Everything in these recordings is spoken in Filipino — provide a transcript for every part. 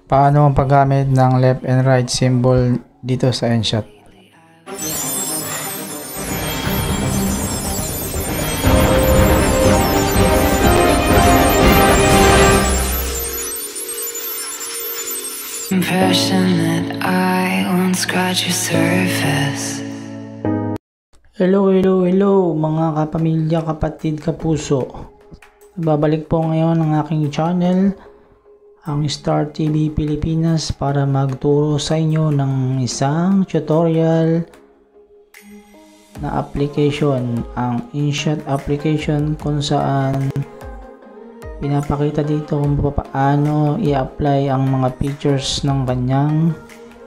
Paano ang paggamit ng left and right symbol dito sa Enshot? Impression that I won't scratch your surface. Hello mga kapamilya, kapatid, kapuso. Babalik po ngayon ang aking channel, ang Star TV Pilipinas, para magturo sa inyo ng isang tutorial na application, ang Enshot application, kung saan pinapakita dito kung paano i-apply ang mga features ng kanyang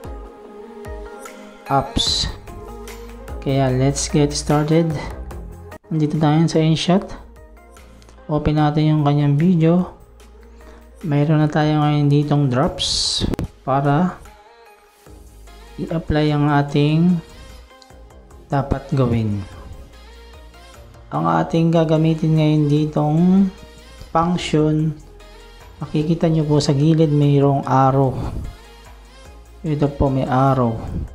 apps. Kaya let's get started. Nandito tayo sa Enshot. Open natin yung kanyang video. Mayroon na tayo ngayon ditong drops para i-apply ang ating dapat gawin. Ang ating gagamitin ngayon ditong function, makikita nyo po sa gilid mayroong arrow. Ito po, may arrow.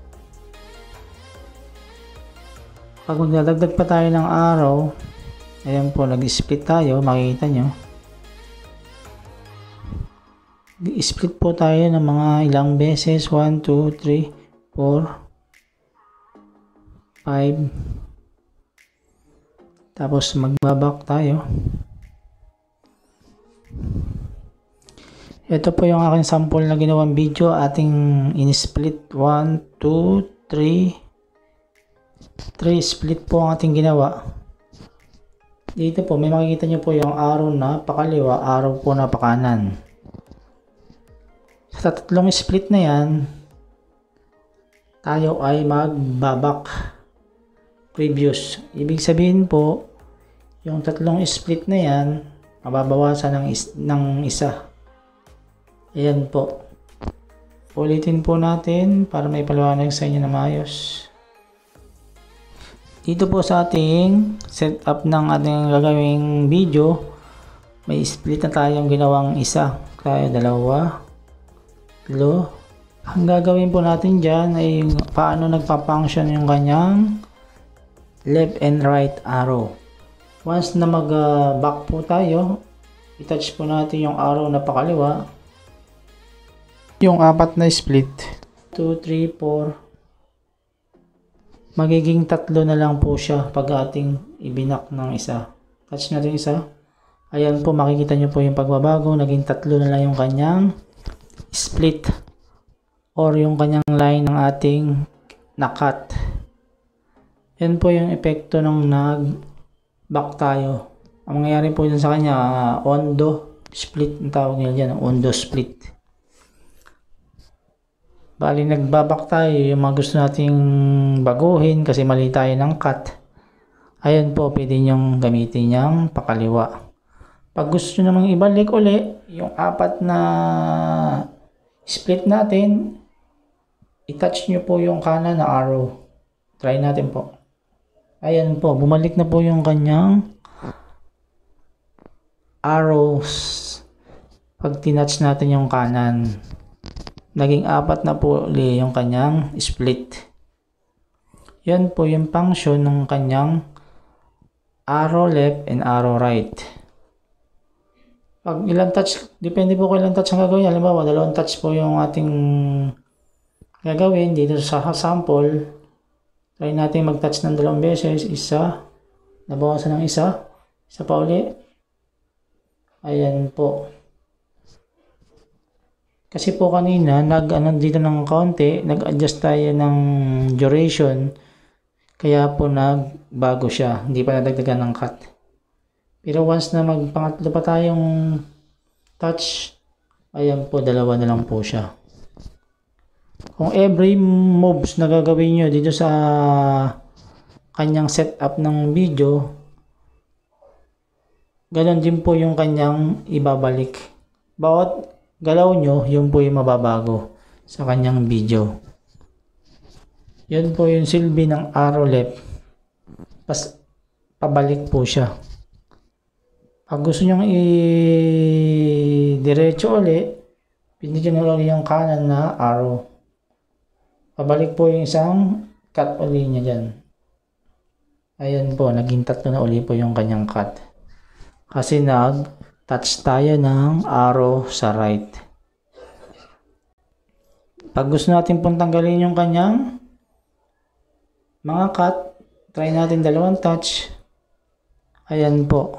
Pag magdadagdag pa tayo ng arrow, ayan po, nag-split tayo, makikita nyo. Split po tayo ng mga ilang beses, 1, 2, 3, 4, 5. Tapos magbabak tayo. Ito po yung aking sample na ginawang video, ating in-split 1, 2, 3 split po ang ating ginawa. Dito po may makikita nyo po yung arrow na pakaliwa, arrow po na pakanan. Sa tatlong split na yan, tayo ay magbabak previous. Ibig sabihin po, yung tatlong split na yan, mababawasan ng isa. Ayan po. Ulitin po natin para may paliwanag sa inyo na maayos. Dito po sa ating setup ng ating gagawing video, may split na tayong ginawang isa. Kaya dalawa, tatlo. Ang gagawin po natin dyan ay paano nagpa-function yung kanyang left and right arrow. Once na mag-back po tayo, i-touch po natin yung arrow na pakaliwa. Yung apat na split, 2, 3, 4. Magiging tatlo na lang po siya pag ating ibinak ng isa. Touch natin isa. Ayan po, makikita nyo po yung pagbabago. Naging tatlo na lang yung kanyang split or yung kanyang line ng ating nakat. Yan po yung epekto ng nag-back tayo. Ang mangyayari po dyan sa kanya, ondo split, ang tawag nila dyan, ondo split. Bali, nagbabak tayo yung mga gusto nating baguhin kasi mali tayo ng cut. Ayan po, pwede nyong gamitin yung pakaliwa. Pag gusto nyo namang ibalik uli yung apat na split natin, i-touch nyo po yung kanan na arrow. Try natin po. Ayan po, bumalik na po yung kanyang arrows pag tinouch natin yung kanan. Naging apat na po ulit yung kanyang split. Yan po yung function ng kanyang arrow left and arrow right. Pag ilang touch, depende po kung ilang touch ang gagawin. Halimbawa, 2 touch po yung ating gagawin dito sa sample. Try natin mag-touch ng 2 beses. Isa, nabawasan ng isa. Isa pa ulit. Ayan po. Kasi po kanina, dito ng konti, nag-adjust tayo ng duration. Kaya po nagbago siya. Hindi pa nadagdagan ng cut. Pero once na magpangatlo pa tayong touch, ayan po, 2 na lang po siya. Kung every moves na gagawin nyo dito sa kanyang setup ng video, ganon din po yung kanyang ibabalik. Bawat galaw nyo, yun po yung mababago sa kanyang video. Yun po yung silbi ng arrow left. Pabalik po siya. Pag gusto nyo i-diretso ulit, Pindutin nyo ulit yung kanan na arrow. Pabalik po yung isang cut ulit niya dyan. Ayan po, naging 3 na ulit po yung kanyang cut. Kasi nag-touch tayo ng arrow sa right. Pag gusto natin pong tanggalin yung kanyang mga cut, try natin 2 touch. Ayan po.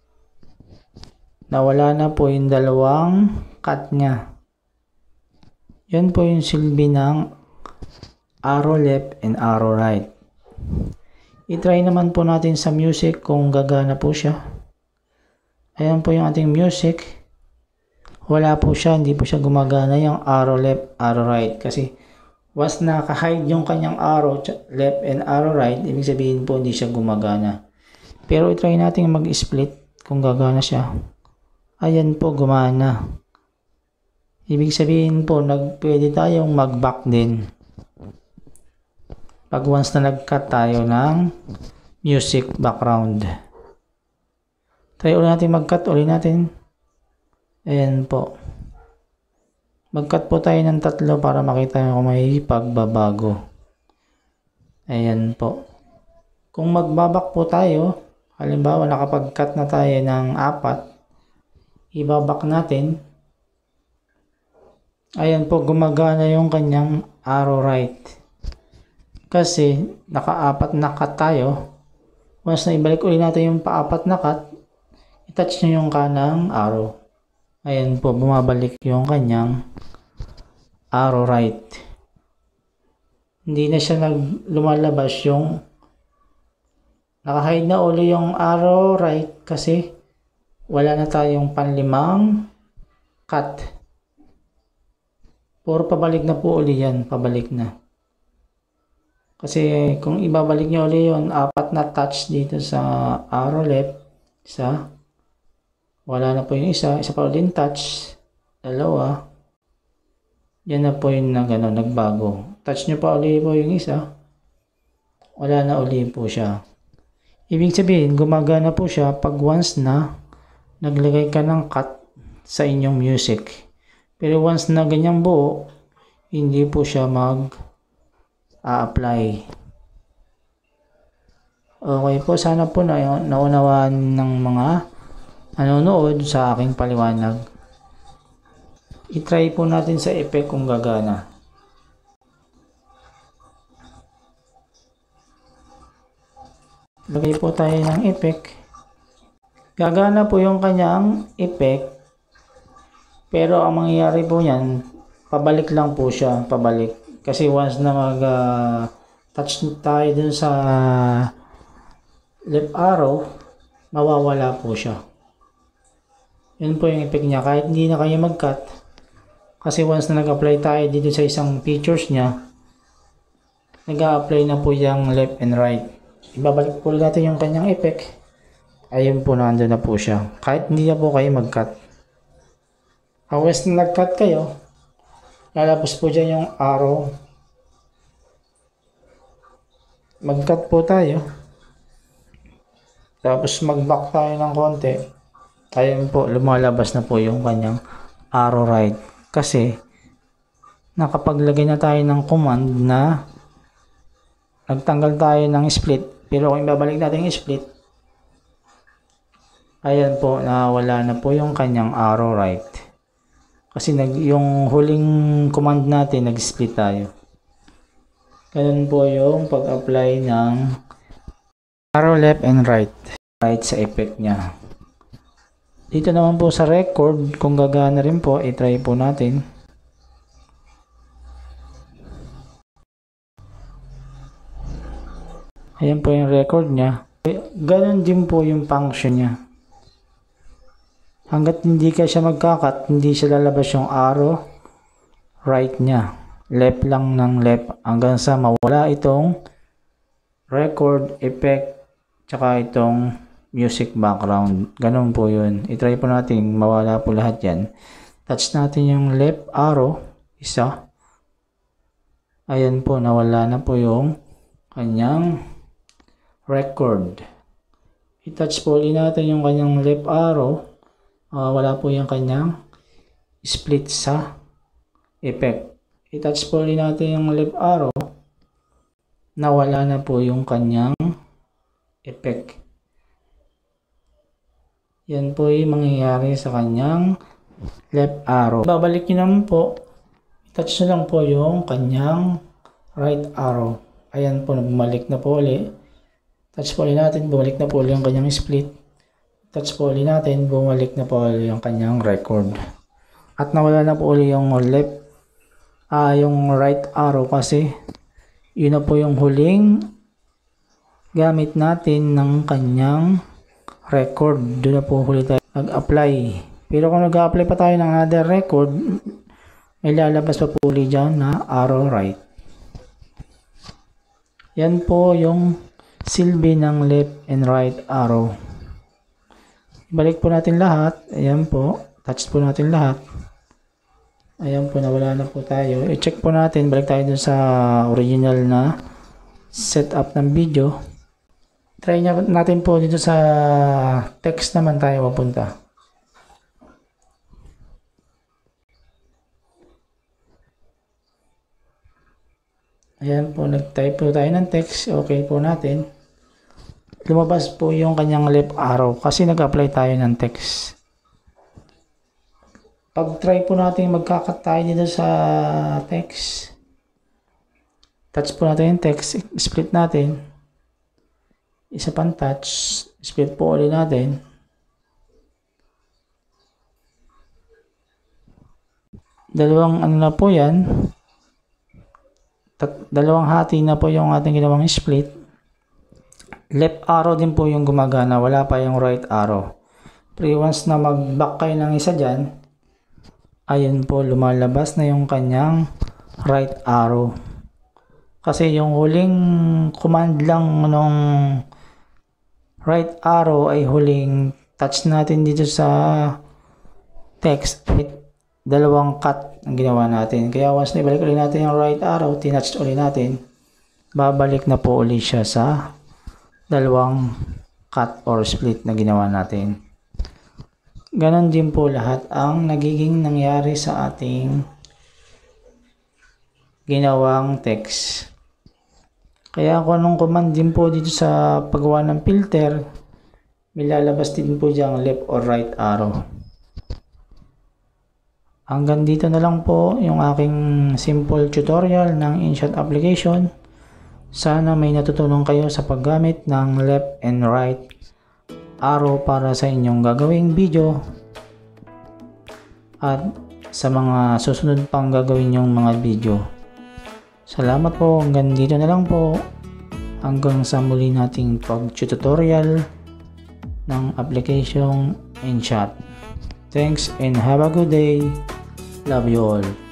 Nawala na po yung 2 cut niya. Yan po yung silbi ng arrow left and arrow right. I-try naman po natin sa music kung gagana po siya. Ayan po yung ating music. Wala po siya, hindi po siya gumagana yung arrow left, arrow right. Kasi once naka-hide yung kanyang arrow left and arrow right, ibig sabihin po hindi siya gumagana. Pero i-try natin mag-split kung gagana siya. Ayan po, gumana. Ibig sabihin po, pwede tayong mag-back din. Pag once na nag-cut tayo ng music background. Try ulit natin mag-cut ulit natin. Ayan po. Mag-cut po tayo ng 3 para makita kung may pagbabago. Ayan po. Kung magbabak po tayo, halimbawa nakapag-cut na tayo ng 4, ibabak natin. Ayan po, gumagana yung kanyang arrow right. Kasi naka-4 na cut tayo. Once na ibalik ulit natin yung pa-4 na cut, i-touch nyo yung kanang arrow. Ayan po, bumabalik yung kanyang arrow right. Hindi na siya lumalabas yung naka-hide na uli yung arrow right kasi wala na tayong panlimang cut. Puro pabalik na po uli yan, pabalik na. Kasi kung ibabalik nyo ulit yun, 4 na touch dito sa arrow left, isa, wala na po yung isa pa ulit touch, 2, yan na po yung nagbago. Touch nyo pa ulit po yung isa, wala na ulit po siya. Ibig sabihin, gumagana po siya pag once na naglagay ka ng cut sa inyong music. Pero once na ganyang buo, hindi po siya apply. Okay po, sana po naunawaan ng mga nanonood sa aking paliwanag. I-try po natin sa effect kung gagana. Lagay po tayo ng effect. Gagana po yung kanyang effect. Pero ang mangyayari po yan, pabalik lang po siya, pabalik. Kasi once na touch tayo dun sa left arrow, mawawala po siya. Yun po yung effect niya. Kahit hindi na kayo mag-cut, kasi once na nag-apply tayo dito sa isang features niya, nag-a-apply na po yung left and right. Ibabalik po natin yung kanyang effect. Ayun po, nandun na po siya. Kahit hindi na po kayo mag-cut. Once na nag-cut kayo, lalabas po dyan yung arrow. Mag-cut po tayo. Tapos mag-back tayo ng konti. Ayun po, lumalabas na po yung kanyang arrow right. Kasi, nakapaglagay na tayo ng command na nagtanggal tayo ng split. Pero kung ibabalik natin yung split, ayan po, nawala na po yung kanyang arrow right. Kasi yung huling command natin, nag-split tayo. Ganun po yung pag-apply ng arrow left and right sa effect niya. Dito naman po sa record, kung gagana rin po, i-try po natin. Ayan po yung record niya. Ganun din po yung function niya. Hanggat hindi ka siya magkakat, hindi siya lalabas yung arrow right niya. Left lang ng left hanggang sa mawala itong record, effect, tsaka itong music background. Ganun po yun. I-try po natin mawala po lahat yan. Touch natin yung left arrow, isa. Ayan po, nawala na po yung kanyang record. I-touch po ulit natin yung kanyang left arrow. Wala po yung kanyang split sa effect. I-touch po ulit natin yung left arrow. Nawala na po yung kanyang effect. Yan po yung mangyayari sa kanyang left arrow. Babalik nyo naman po. I-touch nyo lang po yung kanyang right arrow. Ayan po, bumalik na po ulit. Touch po ulit natin, bumalik na po ulit yung kanyang split. Touch po ulit natin, bumalik na po ulit yung kanyang record. At nawala na po ulit yung yung right arrow kasi yun na po yung huling gamit natin ng kanyang record. Doon na po huli tayo nag-apply. Pero kung nag-apply pa tayo ng other record, may lalabas pa po ulit dyan na arrow right. Yan po yung silbi ng left and right arrow. Balik po natin lahat. Ayan po. Touch po natin lahat. Ayan po, nawala na po tayo. I-check po natin. Balik tayo dun sa original na setup ng video. Try natin po dito sa text naman tayo mapunta. Ayan po, nag-type po tayo ng text. Okay po natin. Lumabas po yung kanyang left arrow kasi nag-apply tayo ng text. Pag try po natin magkakat tayo dito sa text. Touch po natin yung text. Split natin. Isa pang touch. Split po ulit natin. Dalawang ano na po yan. Dalawang hati na po yung ating ginawang split. Left arrow din po yung gumagana. Wala pa yung right arrow. Pero once na mag-back kayo ng isa dyan, ayun po, lumalabas na yung kanyang right arrow. Kasi yung huling command lang nung right arrow ay huling touch natin dito sa text. Dalawang cut ang ginawa natin. Kaya once na ibalik ulit natin yung right arrow, tinouch ulit natin, babalik na po ulit siya sa dalawang cut or split na ginawa natin. Ganon din po lahat ang nagiging nangyari sa ating ginawang text. Kaya kung anong command din po dito sa paggawa ng filter, may lalabas din po diyang left or right arrow. Hanggang dito na lang po yung aking simple tutorial ng InShot application. Sana may natutunan kayo sa paggamit ng left and right arrow para sa inyong gagawing video at sa mga susunod pang gagawin yung mga video. Salamat po, hanggang dito na lang po. Hanggang sa muli nating pag-tutorial ng application InShot. Thanks and have a good day. Love you all.